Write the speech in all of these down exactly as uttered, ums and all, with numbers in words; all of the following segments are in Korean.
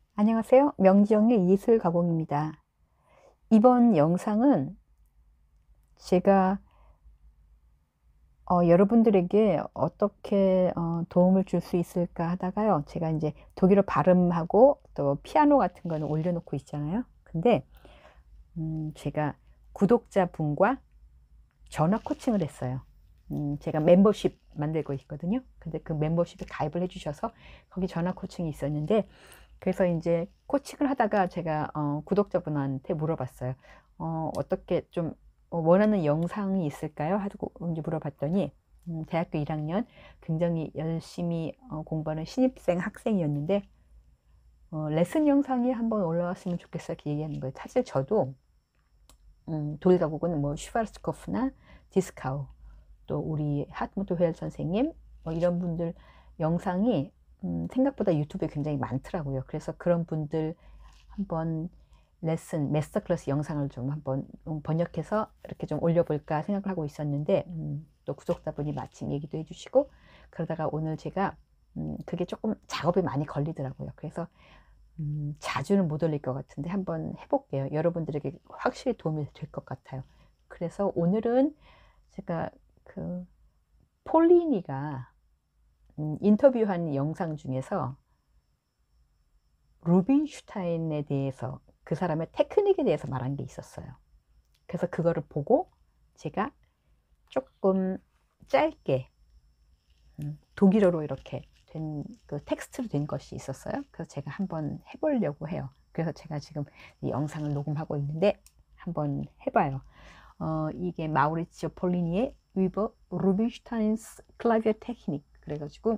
안녕하세요. 명지영의 예술 가공입니다. 이번 영상은 제가 어, 여러분들에게 어떻게 어, 도움을 줄 수 있을까 하다가요. 제가 이제 독일어 발음하고 또 피아노 같은 거는 올려놓고 있잖아요. 근데 음, 제가 구독자분과 전화 코칭을 했어요. 음, 제가 멤버십 만들고 있거든요. 근데 그 멤버십에 가입을 해주셔서 거기 전화 코칭이 있었는데, 그래서 이제 코칭을 하다가 제가 어, 구독자분한테 물어봤어요. 어, 어떻게 좀 어, 원하는 영상이 있을까요? 하고 이제 물어봤더니 음, 대학교 일 학년 굉장히 열심히 어, 공부하는 신입생 학생이었는데, 어, 레슨 영상이 한번 올라왔으면 좋겠어 이렇게 얘기하는 거예요. 사실 저도 음, 독일 가곡은 뭐 슈바르츠코프나 디스카우, 또 우리 하트무트 회엘 선생님 뭐 이런 분들 영상이 음, 생각보다 유튜브에 굉장히 많더라고요. 그래서 그런 분들 한번 레슨, 마스터 클래스 영상을 좀 한번 음, 번역해서 이렇게 좀 올려볼까 생각을 하고 있었는데, 음, 또 구독자분이 마침 얘기도 해주시고 그러다가 오늘 제가 음, 그게 조금 작업이 많이 걸리더라고요. 그래서 음, 자주는 못 올릴 것 같은데 한번 해볼게요. 여러분들에게 확실히 도움이 될 것 같아요. 그래서 오늘은 제가 그 폴리니가 음, 인터뷰한 영상 중에서 루빈슈타인에 대해서, 그 사람의 테크닉에 대해서 말한 게 있었어요. 그래서 그거를 보고 제가 조금 짧게 음, 독일어로 이렇게 된 그 텍스트로 된 것이 있었어요. 그래서 제가 한번 해보려고 해요. 그래서 제가 지금 이 영상을 녹음하고 있는데 한번 해봐요. 어, 이게 마우리치오 폴리니의 위버 루빈슈타인스 클라비어 테크닉, 그래가지고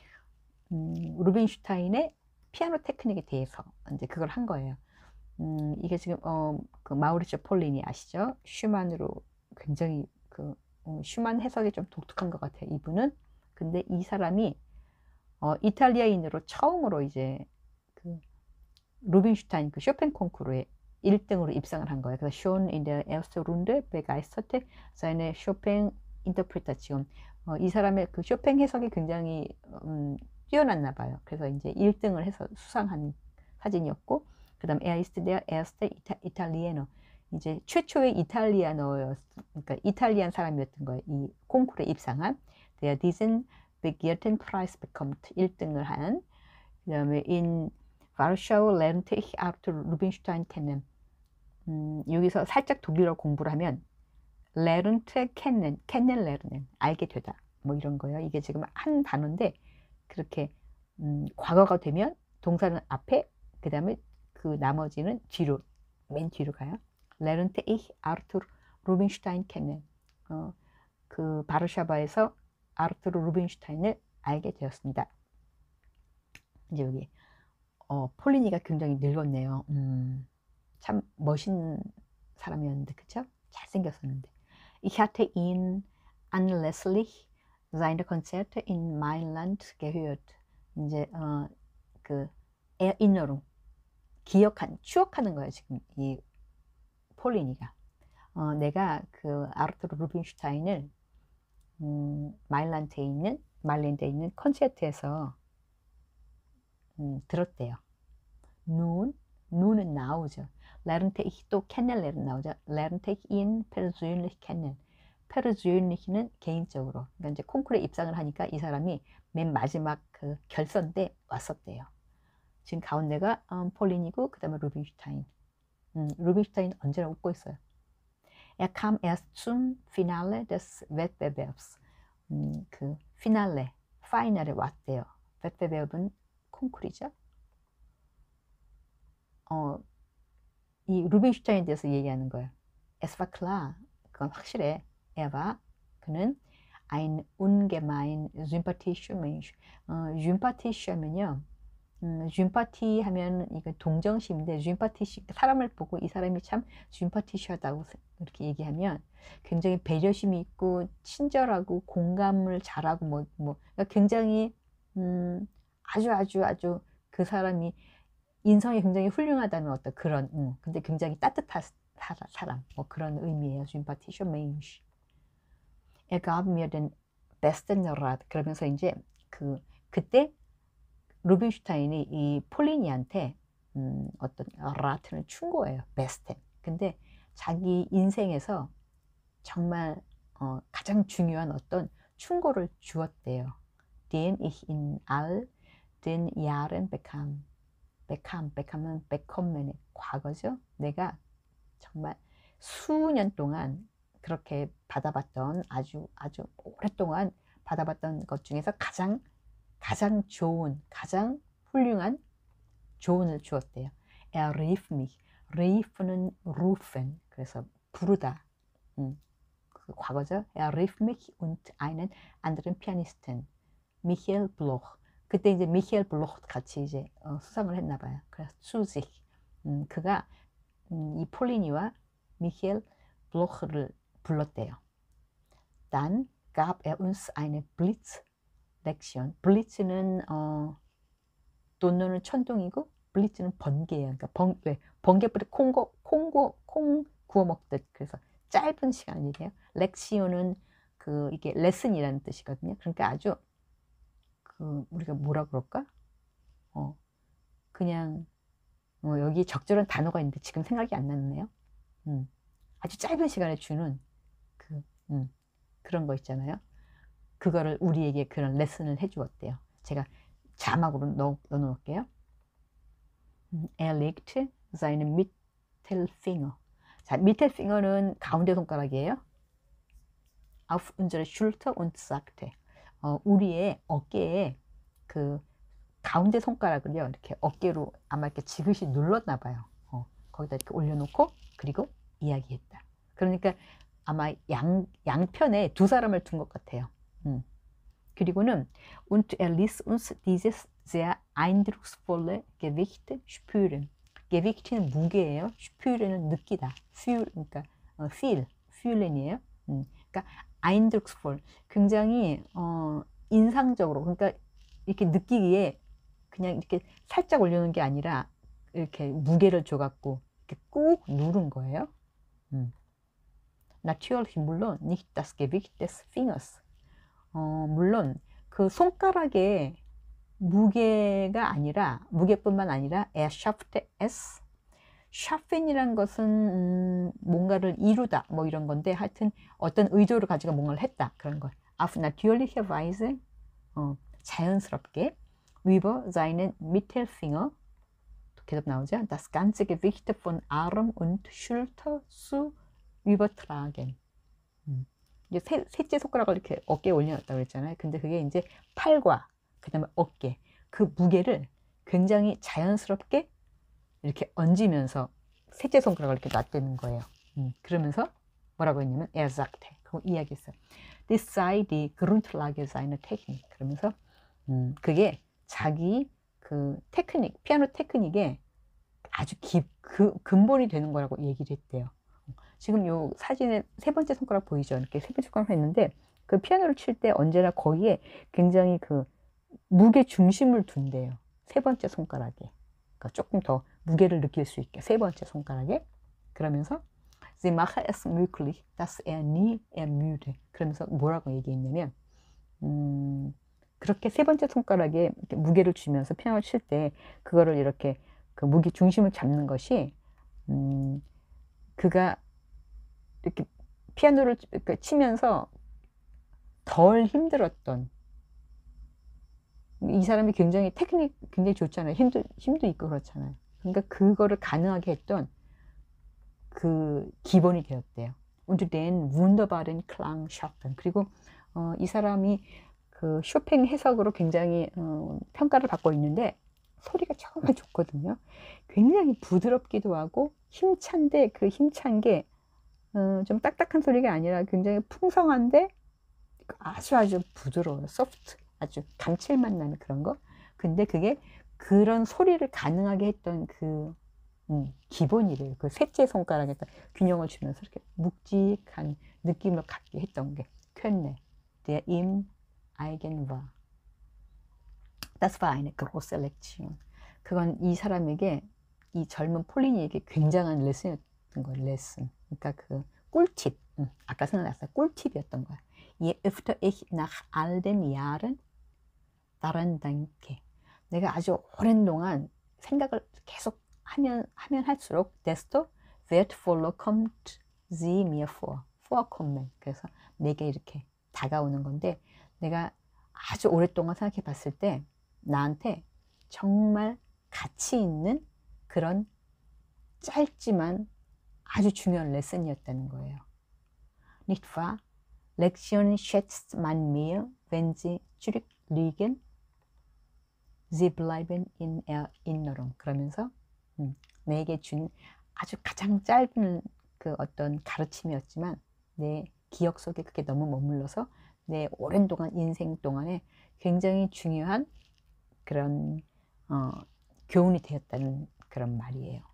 음, 루빈슈타인의 피아노 테크닉에 대해서 이제 그걸 한 거예요. 음, 이게 지금 어, 그 마우리치오 폴리니 아시죠? 슈만으로 굉장히 그 어, 슈만 해석이 좀 독특한 것 같아요, 이분은. 근데 이 사람이 어, 이탈리아인으로 처음으로 이제 그 루빈슈타인 그 쇼팽 콩쿠르에 일 등으로 입상을 한 거예요. 그래서 schon in der ersten Runde begeisterte seine Chopin Interpretation. 어, 이 사람의 그 쇼팽 해석이 굉장히 음, 뛰어났나 봐요. 그래서 이제 일 등을 해서 수상한 사진이었고, 그다음 er ist der erste Italiener. 이제 최초의 이탈리아너였, 그러니까 이탈리안 사람이었던 거예요. 이 콩쿠르에 입상한 der diesen begehrten Preis bekommt, 일 등을 한. 그다음에 in Warschau lernte ich Arthur Rubinstein kennen. 음, 여기서 살짝 독일어 공부를 하면 lernte kennen, kennen lernen, 알게 되다, 뭐 이런 거예요. 이게 지금 한 단어인데 그렇게 음, 과거가 되면 동사는 앞에, 그 다음에 그 나머지는 뒤로, 맨 뒤로 가요. lernte ich Arthur Rubinstein kennen. 어, 그 바르샤바에서 아르투르 루빈슈타인을 알게 되었습니다. 이제 여기 어, 폴리니가 굉장히 늙었네요. 음, 참 멋있는 사람이었는데, 그쵸? 잘생겼었는데. Ich hatte ihn anlässlich seiner Konzerte in Mailand gehört. 이제 어, 그 Erinnerung, 기억한, 추억하는 거예요, 지금 이 폴리니가. 어, 내가 그 아르투르 루빈슈타인을 음, 마일란드에 있는 마일랜드에 있는 콘서트에서 음, 들었대요. nun, nun은 나오죠. lernte ich 또 kennenlernen 나오죠. lernte ich ihn persönlich kennen. persönlich는 개인적으로. 그러니까 이제 콩쿠르에 입상을 하니까 이 사람이 맨 마지막 그 결선 때 왔었대요. 지금 가운데가 음, 폴린이고 그 다음에 루빈슈타인. 음, 루빈슈타인 언제나 웃고 있어요. Er kam erst zum Finale des Wettbewerbs. 음, 그 피날레, 파이널에 왔대요. 웨트베베업은 콩쿠르죠. 어, 이 루빈슈타인에 대해서 얘기하는 거예요. Es war klar, 그건 확실해. Er war, 그는 ein ungemein sympathischer Mensch. 어, sympathischer면요, 음, sympathie 하면 이거 동정심인데, sympathie, 사람을 보고 이 사람이 참 sympathish하다고 이렇게 얘기하면 굉장히 배려심이 있고 친절하고 공감을 잘하고 뭐, 뭐 그러니까 굉장히 음, 아주 아주 아주 그 사람이 인성이 굉장히 훌륭하다는 어떤 그런, 음, 근데 굉장히 따뜻한 사람, 뭐 그런 의미예요. sympathischer Mensch. Er gab mir den besten Rat. 그러면서 이제 그 그때 루빈슈타인이 이 폴리니한테 음, 어떤 라트는 충고예요. 베스트. 근데 자기 인생에서 정말 어, 가장 중요한 어떤 충고를 주었대요. Den ich in all den Jahren bekam. bekam, bekam은 bekommen의 과거죠. 내가 정말 수년 동안 그렇게 받아봤던 아주 아주 오랫동안 받아봤던 것 중에서 가장 가장 좋은 가장 훌륭한 조언을 주었대요. Er rief mich. rief는 rufen. 그래서 부르다. 음, 그 과거죠. Er rief mich und einen anderen Pianisten. Michael Bloch. 그때 이제 미셸 블록 같이 이제 어, 수상을 했나 봐요. 그래서 수직. 음, 그가 음, 이 폴리니와 미셸 블로흐를 불렀대요. Dann gab er uns eine Blitzlektion. Blitz는 어, 돈노는 천둥이고 블리츠는 번개예요. 그러니까 번, 왜? 번개불에 콩고 콩고 콩 구워 먹듯. 그래서 짧은 시간이래요. 렉시오는 그 이게 레슨이라는 뜻이거든요. 그러니까 아주 그 우리가 뭐라 그럴까? 어 그냥 어, 여기 적절한 단어가 있는데 지금 생각이 안 나네요. 음, 아주 짧은 시간에 주는 그 음, 그런 거 있잖아요. 그거를 우리에게 그런 레슨을 해주었대요. 제가 자막으로 넣어, 넣어 놓을게요. Er legte seine Mittelfinger. 자, Mittelfinger는 가운데 손가락이에요. Auf unsere Schulter und sagte. 어, 우리의 어깨에 그 가운데 손가락을요, 이렇게 어깨로 아마 이렇게 지그시 눌렀나 봐요. 어, 거기다 이렇게 올려놓고, 그리고 이야기했다. 그러니까 아마 양, 양편에 두 사람을 둔 것 같아요. 음. 그리고는 und er ließ uns dieses sehr eindrucksvolle Gewicht spüren. Gewicht는 무게예요. spüren은 느끼다. feel, 그러니까 어, feel, fühlen이에요. 음, 그러니까 eindrucksvoll, 굉장히 어, 인상적으로, 그러니까 이렇게 느끼기에 그냥 이렇게 살짝 올려놓은 게 아니라 이렇게 무게를 줘갖고 이렇게 꾹 누른 거예요. 음. Natürlich 물론 nicht das Gewicht des Fingers. 어, 물론 그 손가락의 무게가 아니라, 무게뿐만 아니라 er schaffte es. schaffen이란 것은 음, 뭔가를 이루다 뭐 이런 건데, 하여튼 어떤 의도를 가지고 뭔가를 했다, 그런 거. auf natürliche Weise, 어, 자연스럽게 über seinen Mittelfinger, 계속 나오죠. das ganze Gewicht von Arm und Schulter zu übertragen. 음. 이제 세, 셋째 손가락을 이렇게 어깨에 올려놨다고 그랬잖아요. 근데 그게 이제 팔과 그 다음에 어깨, 그 무게를 굉장히 자연스럽게 이렇게 얹으면서 셋째 손가락을 이렇게 놨다는 거예요. 음, 그러면서 뭐라고 했냐면 er sagte, 그거 이야기했어요. Das sei die Grundlage seiner Technik. 그러면서 음, 그게 자기 그 테크닉, 피아노 테크닉에 아주 기, 그 근본이 되는 거라고 얘기를 했대요. 지금 요 사진에 세 번째 손가락 보이죠? 이렇게 세 번째 손가락 했는데, 그 피아노를 칠 때 언제나 거기에 굉장히 그 무게 중심을 둔대요. 세 번째 손가락에. 그러니까 조금 더 무게를 느낄 수 있게 세 번째 손가락에. 그러면서 Sie mache es möglich, dass er nie ermüde. 그러면서 뭐라고 얘기했냐면 음, 그렇게 세 번째 손가락에 이렇게 무게를 주면서 피아노를 칠 때 그거를 이렇게 그 무게 중심을 잡는 것이 음, 그가 이렇게 피아노를 치면서 덜 힘들었던, 이 사람이 굉장히 테크닉 굉장히 좋잖아요. 힘도, 힘도 있고 그렇잖아요. 그러니까 그거를 가능하게 했던 그 기본이 되었대요. Und den wunderbaren Klang schaffen. 그리고 어, 이 사람이 그 쇼팽 해석으로 굉장히 어, 평가를 받고 있는데, 소리가 정말 좋거든요. 굉장히 부드럽기도 하고 힘찬데, 그 힘찬 게 어, 좀 딱딱한 소리가 아니라 굉장히 풍성한데 아주 아주 부드러워요. 소프트, 아주 감칠맛 나는 그런 거. 근데 그게 그런 소리를 가능하게 했던 그 음, 기본이래요. 그 셋째 손가락에다 균형을 주면서 이렇게 묵직한 느낌을 갖게 했던 게 쾌네, der ihm eigen war. Das war eine große Lektion. 그건 이 사람에게, 이 젊은 폴리니에게 굉장한 레슨이었던 거예요. 레슨. 그러니까 그 꿀팁. 응, 아까 생각났어요. 꿀팁이었던 거야. Je öfter ich nach all den Jahren daran denke. 내가 아주 오랜 동안 생각을 계속 하면 하면 할수록 desto wertvoller kommt sie mir vor. vorkommen. 그래서 내게 이렇게 다가오는 건데, 내가 아주 오랫동안 생각해 봤을 때 나한테 정말 가치 있는 그런 짧지만 아주 중요한 레슨이었다는 거예요. Nicht wahr? Lektionen schätzt man mehr, wenn sie zurückliegen. Sie bleiben in Erinnerung. 그러면서 음, 내게 준 아주 가장 짧은 그 어떤 가르침이었지만 내 기억 속에 그게 너무 머물러서 내 오랜 동안 인생 동안에 굉장히 중요한 그런 어, 교훈이 되었다는 그런 말이에요.